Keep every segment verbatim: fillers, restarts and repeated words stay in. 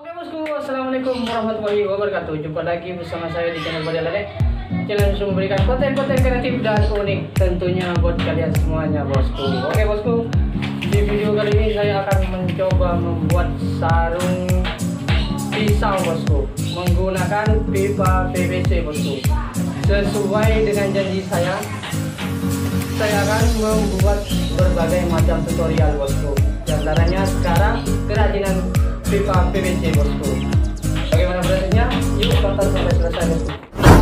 Oke bosku, assalamualaikum warahmatullahi wabarakatuh. Jumpa lagi bersama saya di channel Bade Lele. Channel yang memberikan konten-konten kreatif dan unik tentunya buat kalian semuanya bosku. Oke bosku, di video kali ini saya akan mencoba membuat sarung pisau bosku menggunakan pipa P V C bosku. Sesuai dengan janji saya, saya akan membuat berbagai macam tutorial bosku. Di antaranya sekarang kerajinan pipa P V C bosku. Bagaimana prosesnya? Yuk tonton sampai selesai bosku.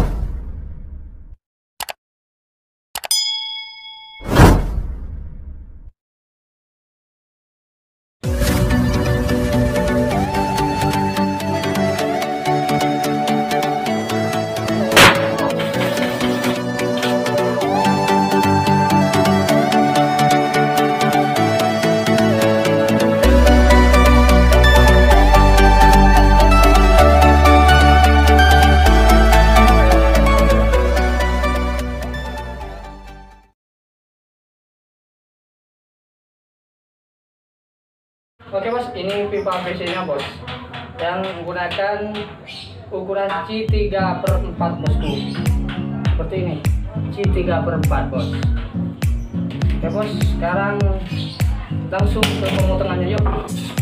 Oke bos, ini pipa P V C nya bos, yang menggunakan ukuran C tiga per empat bosku. Seperti ini, C tiga per empat bos. Oke bos, sekarang langsung ke pemotongannya yuk.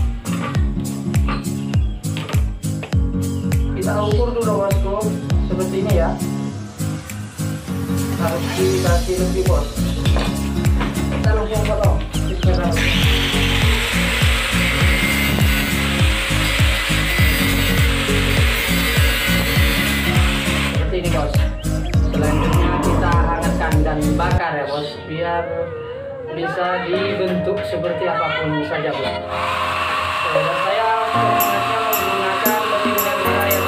Kita ukur dulu bosku, seperti ini ya. Harus dikasih lebih bos. Kita langsung potong. Bismillah. Ini bos, selanjutnya kita hangatkan dan bakar ya bos, biar bisa dibentuk seperti apapun saja bos. Dan saya menggunakan mesin dan air.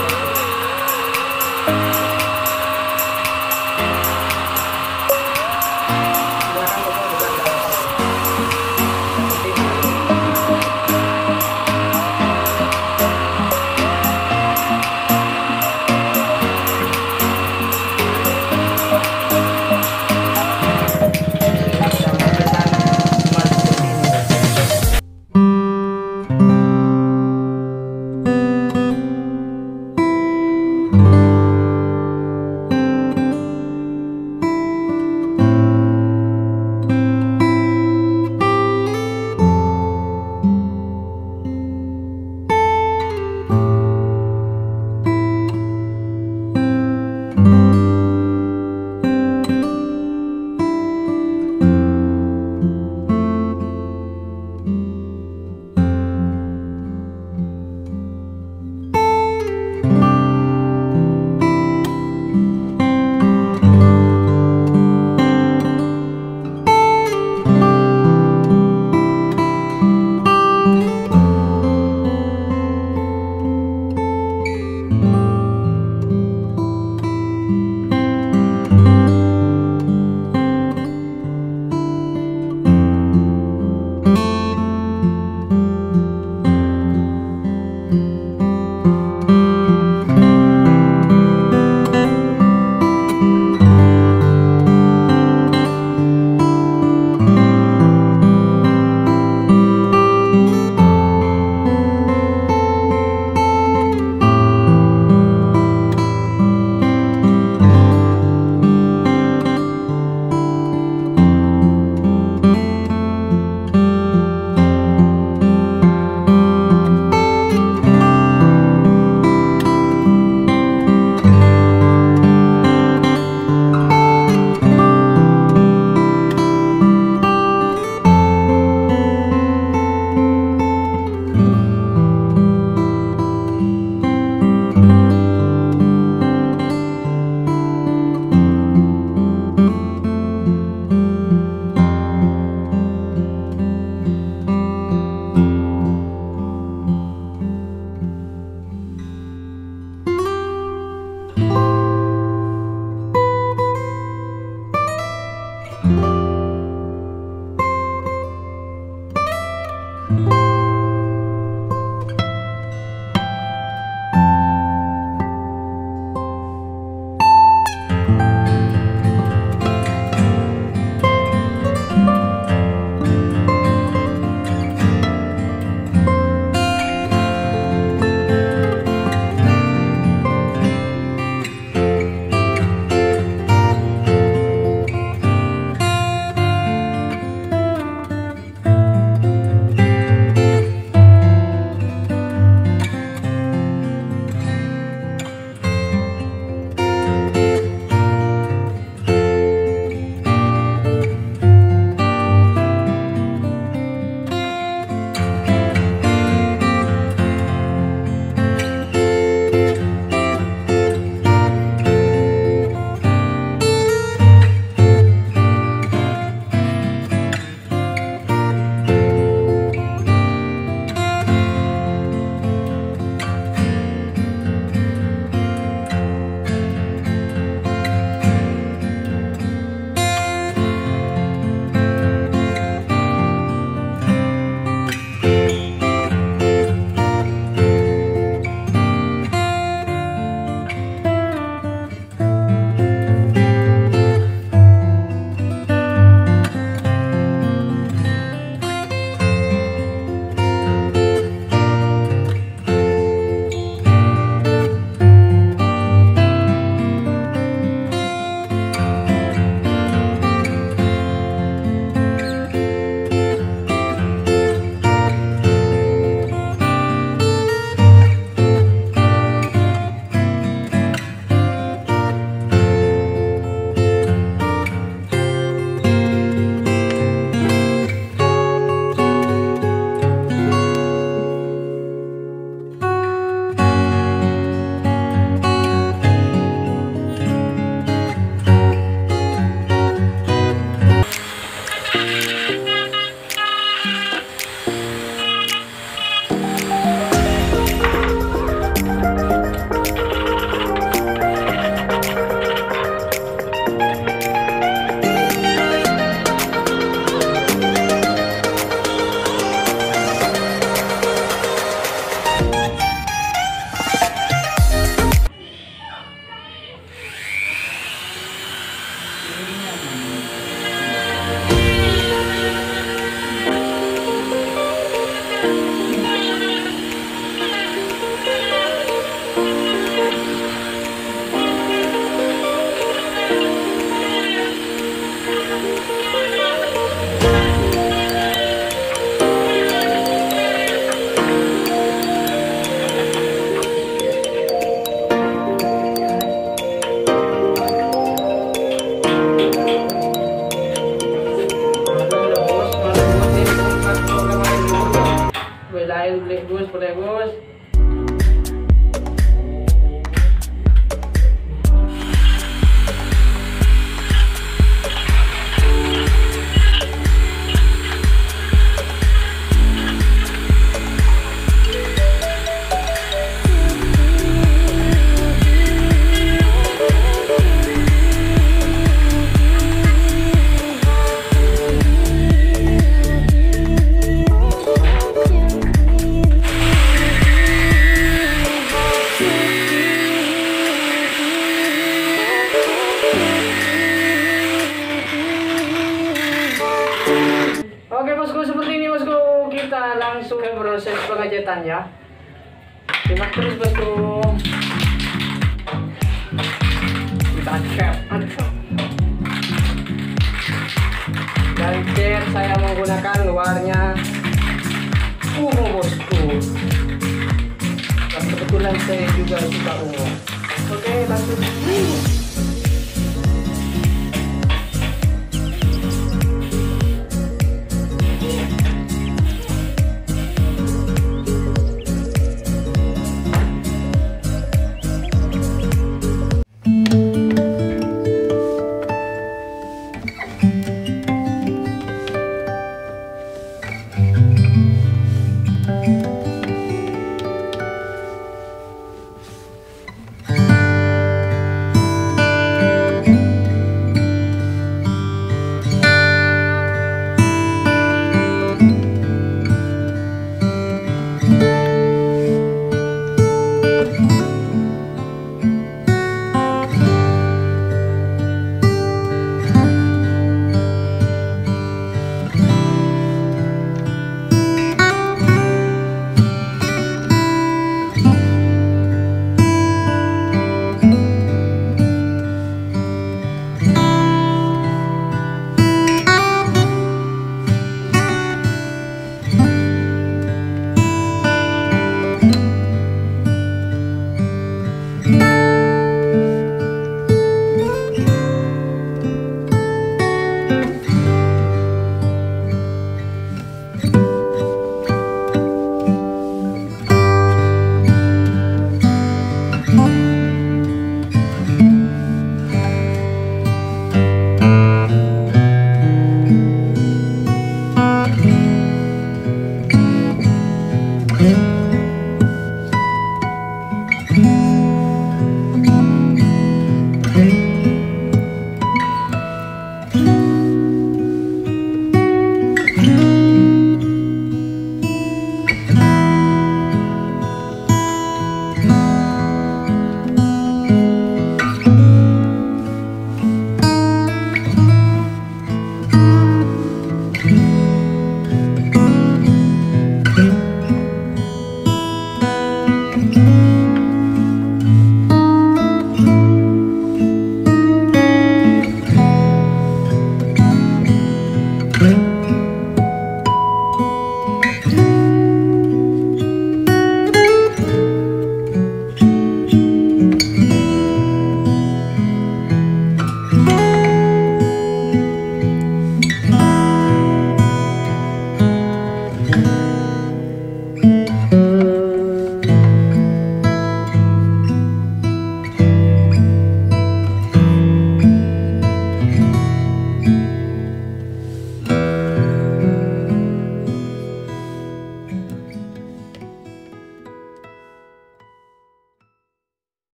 Ayo beli bus, boleh bus. Oke bosku, seperti ini bosku, kita langsung ke proses pengejatannya. Simak terus bosku. Kita cap, dan cat saya menggunakan luarnya ungu bosku. Dan kebetulan saya juga suka ungu. Oke, langsung.